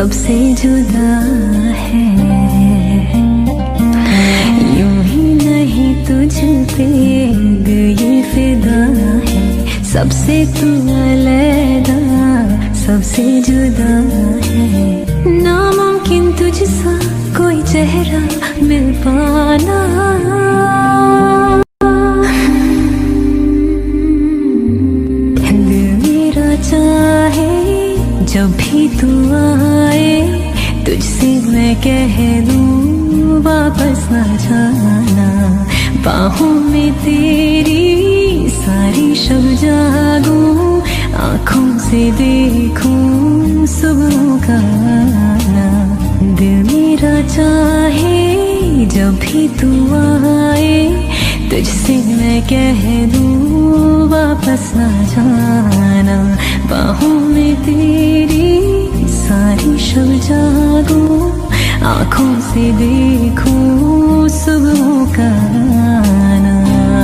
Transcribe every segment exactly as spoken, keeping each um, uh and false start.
सबसे जुदा है। यूं ही नहीं तुझ पे गई फिदा है, सबसे तू अलग सबसे जुदा है। नामुमकिन तुझसा कोई चेहरा मिल पाना, दिल मेरा चाहे जब भी तू आए तुझसे मैं कह दूं वापस ना जाना। बाहों में तेरी सारी शब जागूं, आँखों से देखूं सुबह का आना। दिल मेरा चाहे जब भी तू आए तुझसे मैं कह दूं वापस ना जाना। बाहों में तेरी सारी शब जागूं, आँखों से देखूं सुबह का आना।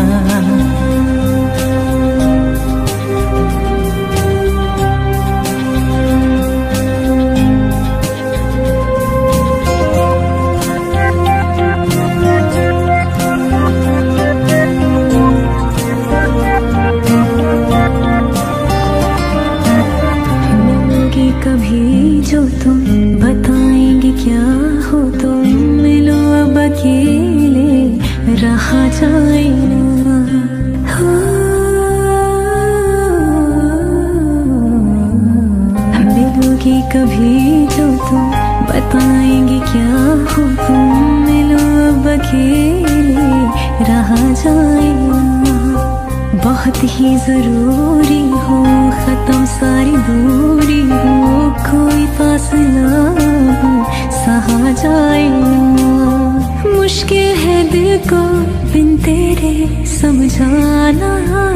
कभी जो तुम बताएंगे क्या हो तुम, मिलो अब अकेले रहा जाए ना। हो मिलोगी कभी जो तुम बताएंगे क्या हो तुम, मिलो अब अकेले रहा जाए ना। बहुत ही जरूरी हो खत्म सारी दूरी हो, कोई फासला हो सहा जाए ना। मुश्किल है दिल को बिन तेरे समझाना,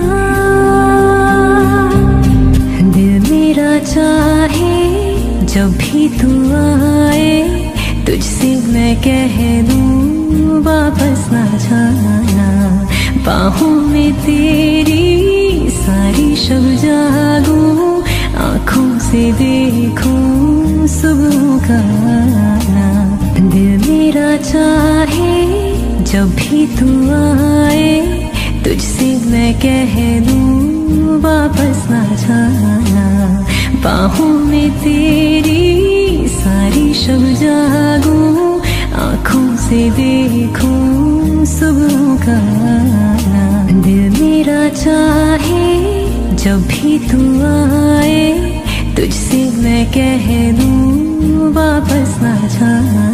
दिल मेरा चाहे जब भी तू आए तुझसे मैं कह दूं वापस ना जाना। बाहों में तेरी सारी शब जागूं, आँखों से देखूं सुबह का आना। दिल मेरा चाहे जब भी तू आए तुझसे मैं कह दूं वापस ना जाना। बाहों में तेरी सारी शब जागूं, आँखों से देखूं सुबह का आना। दिल मेरा चाहे जब भी तू आए तुझसे मैं कह दूं वापस ना जाना।